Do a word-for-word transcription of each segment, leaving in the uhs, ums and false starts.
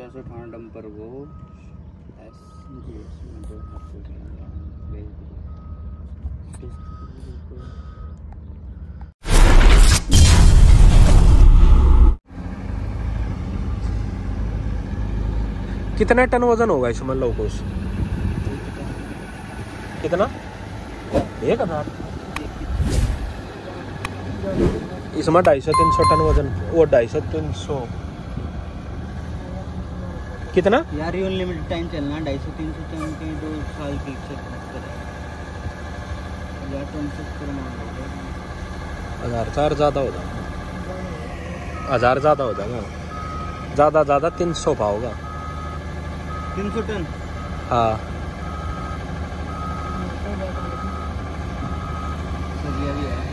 तेरह सौ अठारह डंपर वो एस कितना टन वजन होगा इसमें लोगों से? कितना? एक हजार। इसमें ढाई सौ तीन सौ टन वजन, वो ढाई सौ तीन सौ कितना यार? ये अनलिमिटेड टाइम चलना, ढाई सौ तीन सौ टन के दो साल की हजार टन से हजार चार ज़्यादा हो जाएगा, हजार ज़्यादा हो जाएगा, ज़्यादा ज़्यादा तीन सौ पाओगा। तीन सौ टन? हाँ सरिया भी है।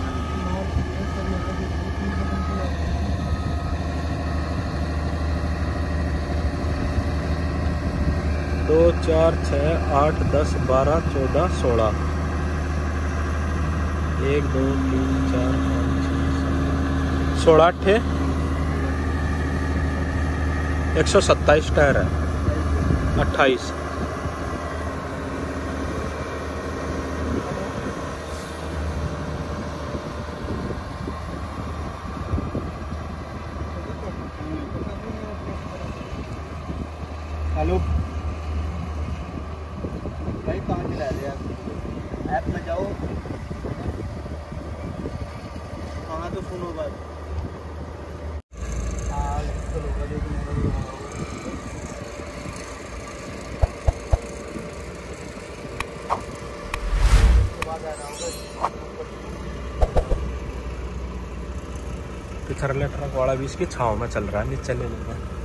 दो चार छः आठ दस बारह चौदह सोलह, एक दो तीन चार पाँच छः सोलह अट्ठे एक सौ सत्ताईस टायर है, अट्ठाईस। हेलो भाई, कहाँ चला रहे आप? ऐप में जाओ, कहाँ तो सुनो बात। हाँ चलो पिछले ट्रक वाला भी इसकी छाव में चल रहा है, नीचे ले लेगा।